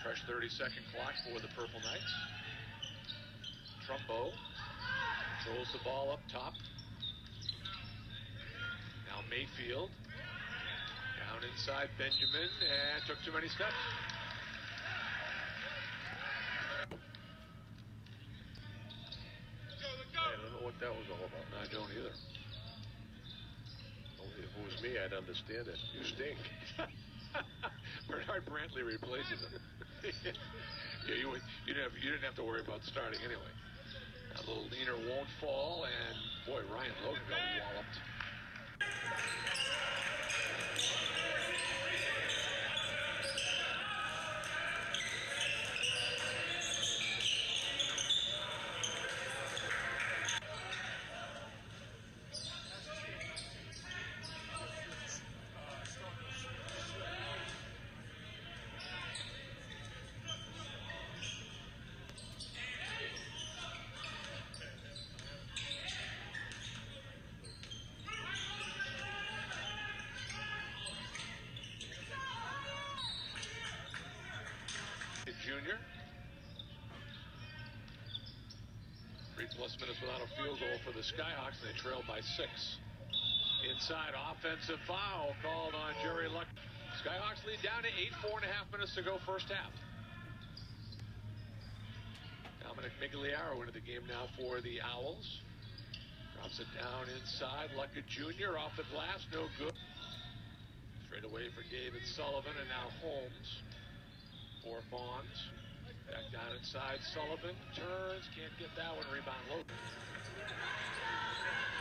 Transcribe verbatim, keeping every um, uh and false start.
Fresh thirty-second clock for the Purple Knights. Trumbo throws the ball up top. Now Mayfield. Down inside Benjamin and took too many steps. I don't know what that was all about. I don't either. If it was me, I'd understand it. You stink. Bernard Brantley replaces him. Yeah, you, would, you, didn't have, you didn't have to worry about starting anyway. A little leaner won't fall, and boy, Ryan Logan got walloped. Junior. Three plus minutes without a field goal for the Skyhawks, and they trail by six. Inside, offensive foul called on Jerry Luck. Skyhawks lead down to eight, four and a half minutes to go first half. Dominic Migliaro into the game now for the Owls. Drops it down inside. Lucka Junior off the glass, no good. Straight away for David Sullivan, and now Holmes. For Bonds. Back down inside. Sullivan turns. Can't get that one. Rebound Logan.